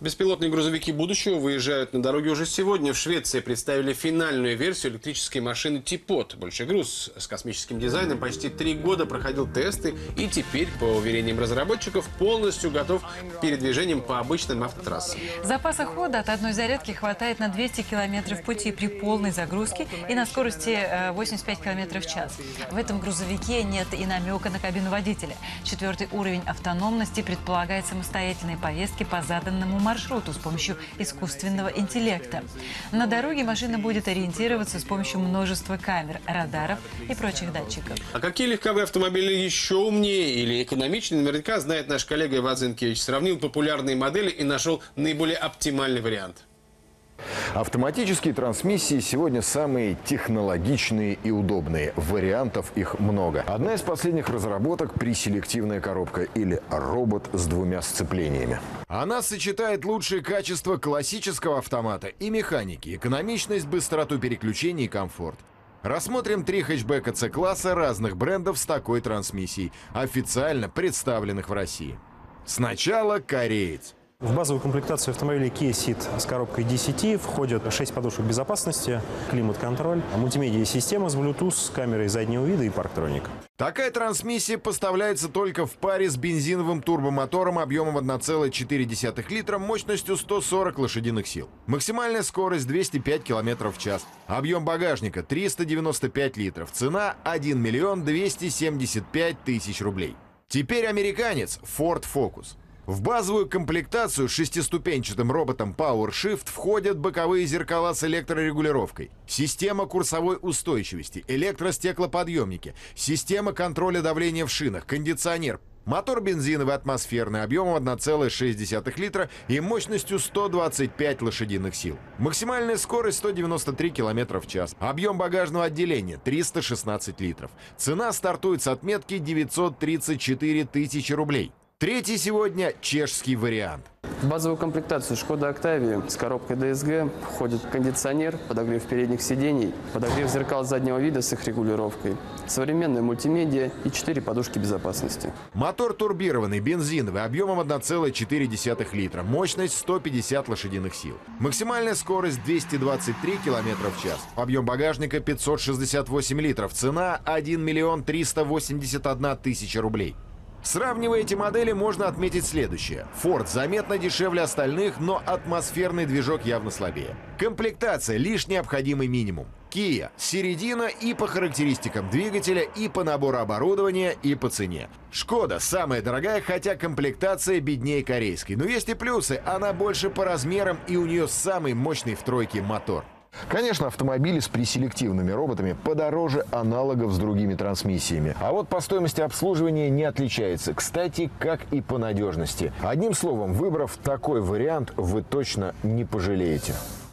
Беспилотные грузовики будущего выезжают на дороге уже сегодня. В Швеции представили финальную версию электрической машины Типот. Большой груз с космическим дизайном почти 3 года проходил тесты и теперь, по уверениям разработчиков, полностью готов к передвижениям по обычным автотрассам. Запаса хода от одной зарядки хватает на 200 километров пути при полной загрузке и на скорости 85 километров в час. В этом грузовике нет и намека на кабину водителя. 4-й уровень автономности предполагает самостоятельные поездки по заданному маршруту с помощью искусственного интеллекта. На дороге машина будет ориентироваться с помощью множества камер, радаров и прочих датчиков. А какие легковые автомобили еще умнее или экономичнее, наверняка знает наш коллега Иван Зинкевич. Сравнил популярные модели и нашел наиболее оптимальный вариант. Автоматические трансмиссии сегодня самые технологичные и удобные. Вариантов их много. Одна из последних разработок – преселективная коробка или робот с 2 сцеплениями. Она сочетает лучшие качества классического автомата и механики, экономичность, быстроту переключений и комфорт. Рассмотрим 3 хэтчбека С-класса разных брендов с такой трансмиссией, официально представленных в России. Сначала кореец. В базовую комплектацию автомобиля Kia Ceed с коробкой DCT входят 6 подушек безопасности, климат-контроль, мультимедиа-система с Bluetooth, камерой заднего вида и парктроник. Такая трансмиссия поставляется только в паре с бензиновым турбомотором объемом 1,4 литра мощностью 140 лошадиных сил. Максимальная скорость 205 км в час. Объем багажника 395 литров. Цена 1 275 000 рублей. Теперь американец Ford Focus. В базовую комплектацию с 6-ступенчатым роботом PowerShift входят боковые зеркала с электрорегулировкой, система курсовой устойчивости, электростеклоподъемники, система контроля давления в шинах, кондиционер, мотор бензиновый атмосферный объемом 1,6 литра и мощностью 125 лошадиных сил. Максимальная скорость 193 км в час. Объем багажного отделения 316 литров. Цена стартует с отметки 934 000 рублей. Третий сегодня чешский вариант. В базовую комплектацию Шкода Октавии с коробкой DSG входит кондиционер, подогрев передних сидений, подогрев зеркал заднего вида с их регулировкой, современная мультимедиа и 4 подушки безопасности. Мотор турбированный, бензиновый, объемом 1,4 литра, мощность 150 лошадиных сил. Максимальная скорость 223 км в час. Объем багажника 568 литров. Цена 1 381 000 рублей. Сравнивая эти модели, можно отметить следующее. Ford заметно дешевле остальных, но атмосферный движок явно слабее. Комплектация – лишь необходимый минимум. Kia – середина и по характеристикам двигателя, и по набору оборудования, и по цене. Шкода – самая дорогая, хотя комплектация беднее корейской. Но есть и плюсы. Она больше по размерам, и у нее самый мощный в тройке мотор. Конечно, автомобили с преселективными роботами подороже аналогов с другими трансмиссиями. А вот по стоимости обслуживания не отличается. Кстати, как и по надежности. Одним словом, выбрав такой вариант, вы точно не пожалеете.